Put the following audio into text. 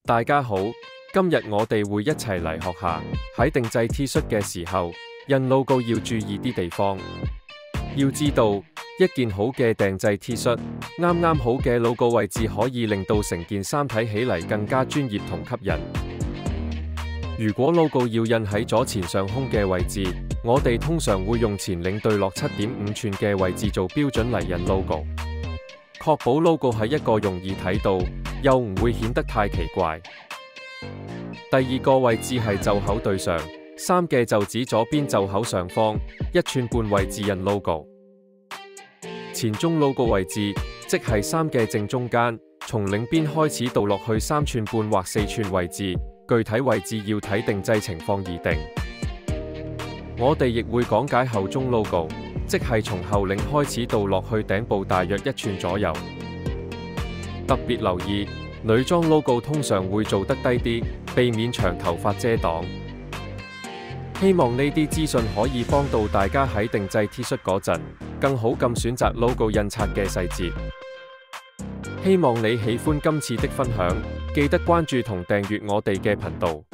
大家好，今日我哋會一齊嚟學下喺定製 T 恤嘅時候，印 logo 要注意啲地方。要知道，一件好嘅訂製 T 恤，啱啱好嘅 logo 位置可以令到成件衫睇起嚟更加專業同吸引。如果 logo 要印喺左前上胸嘅位置，我哋通常會用前領對落7.5寸嘅位置做標準嚟印 logo， 確保 logo 係一個容易睇到，又唔會顯得太奇怪。第二個位置係袖口對上，衫嘅袖子左邊袖口上方1寸半位置印 logo。前中 logo 位置，即係衫嘅正中間，從領邊開始到落去3寸半或4寸位置，具體位置要睇定製情況而定。我哋亦會講解後中 logo， 即係從後領開始到落去頂部大約1寸左右。特別留意，女裝 logo 通常會做得低啲，避免長頭髮遮擋。希望呢啲資訊可以幫到大家喺定製 T 恤嗰陣，更好咁選擇 logo 印刷嘅細節。希望你喜歡今次的分享，記得關注同訂閱我哋嘅頻道。